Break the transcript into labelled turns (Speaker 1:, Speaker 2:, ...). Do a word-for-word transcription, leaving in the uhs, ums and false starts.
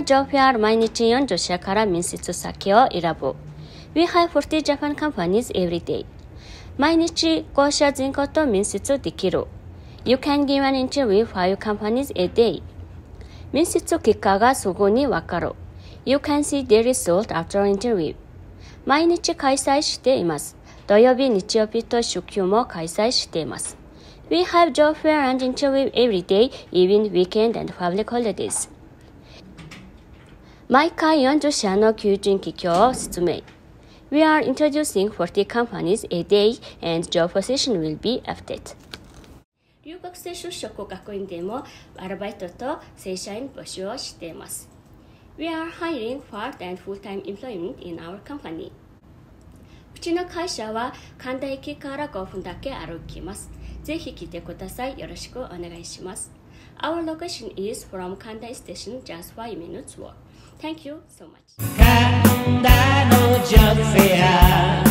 Speaker 1: ダジョブフェア毎日よんじゅっ社から面接先を選ぶ。We hire forty Japan companies every day. 毎日ご社人口と面接できる。You can give an interview with five companies a day. 面接結果がすぐにわかる。You can see the result after interview. 毎日開催しています。土曜日、日曜日と週休も開催しています。We have job fair and interview every day, even weekend and public holidays. 毎回よんじゅっ社の求人企業を説明。We are introducing forty companies a day and job position will be updated. 留学生就職学院でもアルバイトと正社員募集をしています。We are hiring part and full-time employment in our company. うちの会社は神田駅からごふんだけ歩きます。ぜひ来てください。よろしくお願いします。Our location is from Kanda station, just five minutes walk. Thank you so much. Kanda no job fair.